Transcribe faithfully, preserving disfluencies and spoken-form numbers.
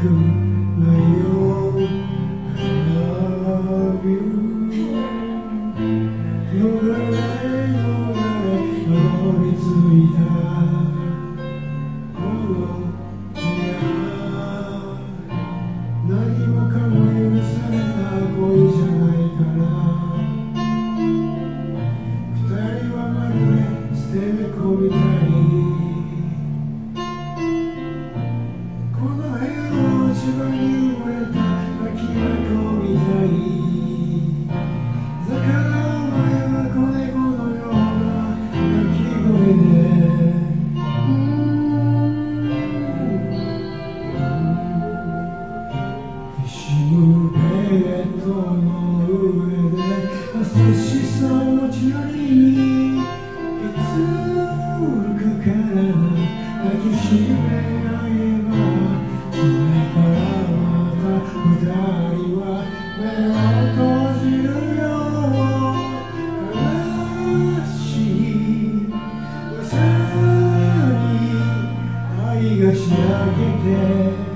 優しさを持ち寄りいつくから抱きしめ合えばそれからまた二人は目を閉じるよ悲しい朝に愛がしらけて